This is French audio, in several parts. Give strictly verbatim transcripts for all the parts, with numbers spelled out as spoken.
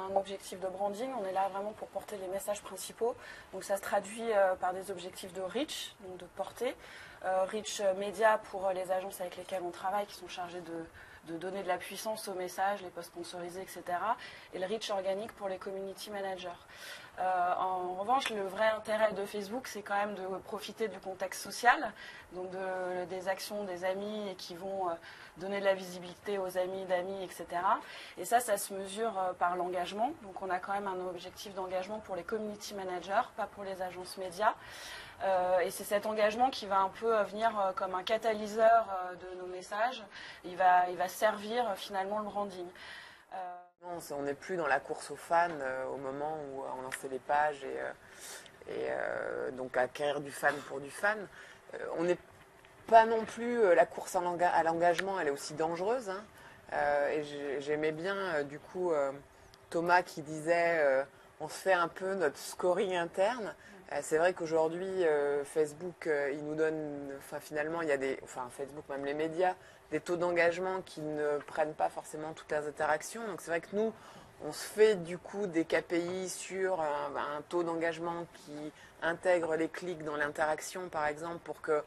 un objectif de branding, on est là vraiment pour porter les messages principaux. Donc ça se traduit euh, par des objectifs de reach, donc de portée. Euh, reach média pour les agences avec lesquelles on travaille, qui sont chargées de, de donner de la puissance aux messages, les posts sponsorisés, et cetera. Et le reach organique pour les community managers. Euh, en revanche, le vrai intérêt de Facebook, c'est quand même de profiter du contexte social, donc de, des actions des amis et qui vont euh, donner de la visibilité aux amis d'amis, et cetera. Et ça, ça se mesure euh, par l'engagement. Donc on a quand même un objectif d'engagement pour les community managers, pas pour les agences médias. Euh, et c'est cet engagement qui va un peu venir euh, comme un catalyseur euh, de nos messages. Il va, il va servir euh, finalement le branding. Euh, Non, on n'est plus dans la course aux fans euh, au moment où on lançait les pages et, euh, et euh, donc acquérir du fan pour du fan. Euh, on n'est pas non plus, euh, la course à l'engagement, elle est aussi dangereuse. Hein. Euh, et j'aimais bien euh, du coup euh, Thomas qui disait euh, on se fait un peu notre scoring interne. Euh, c'est vrai qu'aujourd'hui euh, Facebook euh, il nous donne, enfin finalement il y a des, enfin Facebook même les médias, des taux d'engagement qui ne prennent pas forcément toutes les interactions. Donc c'est vrai que nous, on se fait du coup des K P I sur un, un taux d'engagement qui intègre les clics dans l'interaction par exemple pour que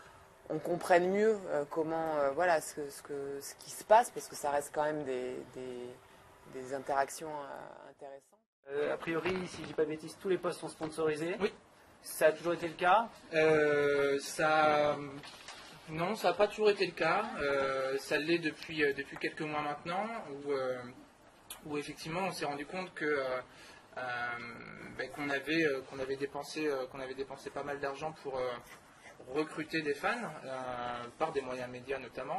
on comprenne mieux euh, comment, euh, voilà, ce, ce, que, ce qui se passe, parce que ça reste quand même des, des, des interactions euh, intéressantes. Euh, a priori, si je dis pas de bêtises, tous les posts sont sponsorisés. Oui. Ça a toujours été le cas. Euh, ça, non, ça n'a pas toujours été le cas. Euh, ça l'est depuis, euh, depuis quelques mois maintenant, où, euh, où effectivement on s'est rendu compte que euh, euh, ben, qu'on avait, euh, qu'on avait dépensé, euh, qu'on avait dépensé pas mal d'argent pour euh, recruter des fans, euh, par des moyens médias notamment,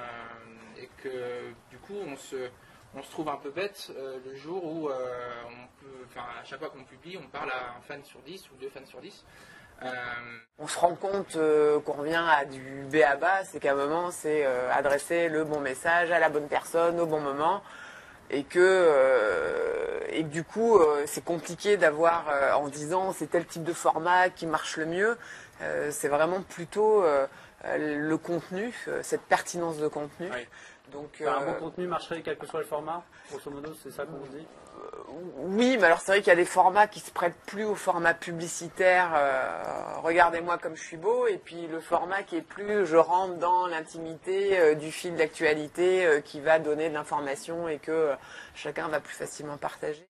euh, et que du coup on se, on se trouve un peu bête euh, le jour où euh, on peut, enfin, à chaque fois qu'on publie, on parle à un fan sur dix ou deux fans sur dix. Euh, on se rend compte euh, qu'on revient à du B A B A, c'est qu'à un moment c'est euh, adresser le bon message à la bonne personne au bon moment, et que, euh, et que du coup euh, c'est compliqué d'avoir euh, en disant c'est tel type de format qui marche le mieux. Euh, c'est vraiment plutôt euh, le contenu, euh, cette pertinence de contenu. Oui. Donc, enfin, euh, un bon contenu marcherait quel que soit le format, grosso modo, c'est ça qu'on vous dit? euh, Oui, mais alors c'est vrai qu'il y a des formats qui se prêtent plus au format publicitaire, euh, regardez-moi comme je suis beau, et puis le format qui est plus je rentre dans l'intimité euh, du fil d'actualité euh, qui va donner de l'information et que euh, chacun va plus facilement partager.